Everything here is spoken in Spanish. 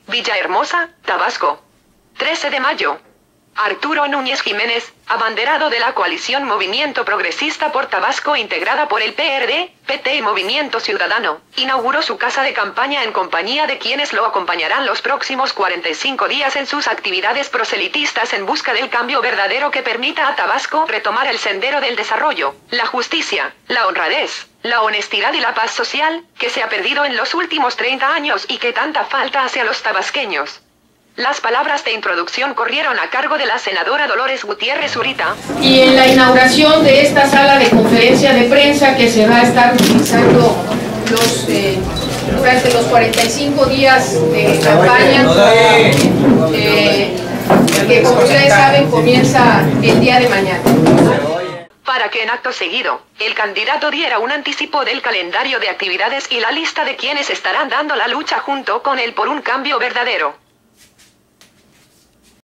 Villahermosa, Tabasco. 13 de mayo. Arturo Núñez Jiménez, abanderado de la coalición Movimiento Progresista por Tabasco integrada por el PRD, PT y Movimiento Ciudadano, inauguró su casa de campaña en compañía de quienes lo acompañarán los próximos 45 días en sus actividades proselitistas en busca del cambio verdadero que permita a Tabasco retomar el sendero del desarrollo, la justicia, la honradez, la honestidad y la paz social, que se ha perdido en los últimos 30 años y que tanta falta hace a los tabasqueños. Las palabras de introducción corrieron a cargo de la senadora Dolores Gutiérrez Zurita. Y en la inauguración de esta sala de conferencia de prensa que se va a estar utilizando durante los 45 días de campaña, que como ustedes saben comienza el día de mañana. Para que en acto seguido, el candidato diera un anticipo del calendario de actividades y la lista de quienes estarán dando la lucha junto con él por un cambio verdadero.